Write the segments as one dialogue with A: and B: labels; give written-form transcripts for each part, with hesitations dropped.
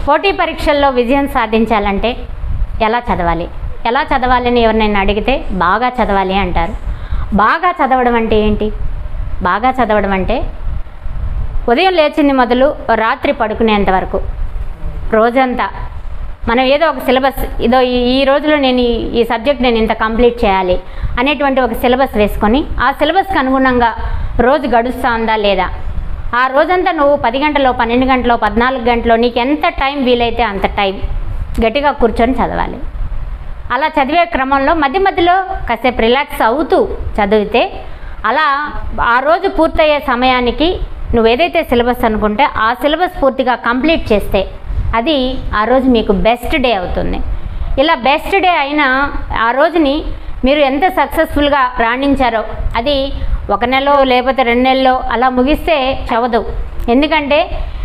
A: పోటీ పరీక్షల్లో విజయం సాధించాలంటే ఎలా చదవాలి, ఎలా చదవాలని ఎవరినైనా అడిగితే బాగా చదవాలి అంటారు. బాగా చదవడం అంటే ఏంటి? బాగా చదవడం అంటే ఉదయం లేచింది మొదలు రాత్రి పడుకునేంత వరకు రోజంతా మనం ఏదో ఒక సిలబస్, ఇదో ఈ రోజులో నేను ఈ సబ్జెక్ట్ నేను ఇంత కంప్లీట్ చేయాలి అనేటువంటి ఒక సిలబస్ వేసుకొని ఆ సిలబస్కి అనుగుణంగా రోజు గడుస్తూ ఉందా లేదా, ఆ రోజంతా నువ్వు 10 గంటలో 12 గంటలో 14 గంటలో నీకు ఎంత టైం వీలైతే అంత టైం గట్టిగా కూర్చొని చదవాలి. అలా చదివే క్రమంలో మధ్య మధ్యలో కాసేపు రిలాక్స్ అవుతూ చదివితే అలా ఆ రోజు పూర్తయ్యే సమయానికి నువ్వు ఏదైతే సిలబస్ అనుకుంటే ఆ సిలబస్ పూర్తిగా కంప్లీట్ చేస్తే అది ఆ రోజు మీకు బెస్ట్ డే అవుతుంది. ఇలా బెస్ట్ డే అయినా ఆ రోజుని మీరు ఎంత సక్సెస్ఫుల్గా రాణించారో అది 1 నెలలో లేకపోతే 2 నెలల్లో అలా ముగిస్తే చవదు. ఎందుకంటే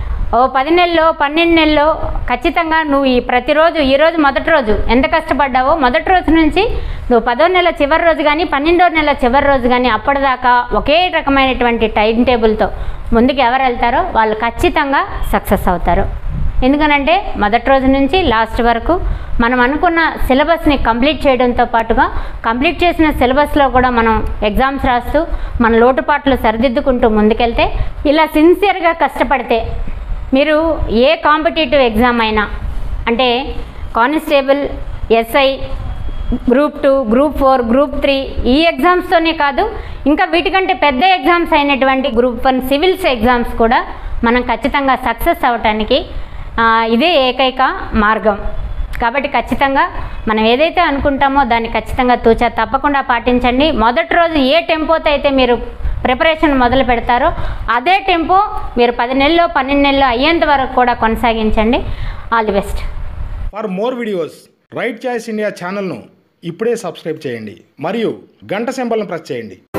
A: 10 నెలల్లో 12 నెలల్లో ఖచ్చితంగా నువ్వు ప్రతిరోజు ఈరోజు మొదటి రోజు ఎంత కష్టపడ్డావో మొదటి రోజు నుంచి నువ్వు 10వ నెల చివరి రోజు కానీ 12వ నెల చివరి రోజు కానీ అప్పటిదాకా ఒకే రకమైనటువంటి టైం టేబుల్తో ముందుకు ఎవరు వెళ్తారో వాళ్ళు ఖచ్చితంగా సక్సెస్ అవుతారు. ఎందుకనంటే మొదటి రోజు నుంచి లాస్ట్ వరకు మనం అనుకున్న సిలబస్ని కంప్లీట్ చేయడంతో పాటుగా కంప్లీట్ చేసిన సిలబస్లో కూడా మనం ఎగ్జామ్స్ రాస్తూ మన లోటుపాట్లు సరిదిద్దుకుంటూ ముందుకెళ్తే ఇలా సిన్సియర్గా కష్టపడితే మీరు ఏ కాంపిటేటివ్ ఎగ్జామ్ అయినా అంటే constable, SI, group 2, group 4, group 3 ఈ ఎగ్జామ్స్తోనే కాదు ఇంకా వీటికంటే పెద్ద ఎగ్జామ్స్ అయినటువంటి గ్రూప్ 1 సివిల్స్ ఎగ్జామ్స్ కూడా మనం ఖచ్చితంగా సక్సెస్ అవ్వటానికి ఇదే ఏకైక మార్గం. కాబట్టి ఖచ్చితంగా మనం ఏదైతే అనుకుంటామో దాన్ని ఖచ్చితంగా తూచా తప్పకుండా పాటించండి. మొదటి రోజు ఏ టెంపోతో అయితే మీరు ప్రిపరేషన్ మొదలు పెడతారో అదే టెంపో మీరు 10 నెలల్లో 12 నెలల్లో అయ్యేంత వరకు కూడా కొనసాగించండి. All the best.
B: For more videos Right Choice India ఛానల్ను ఇప్పుడే సబ్స్క్రైబ్ చేయండి మరియు గంట సింబల్ను ప్రెస్ చేయండి.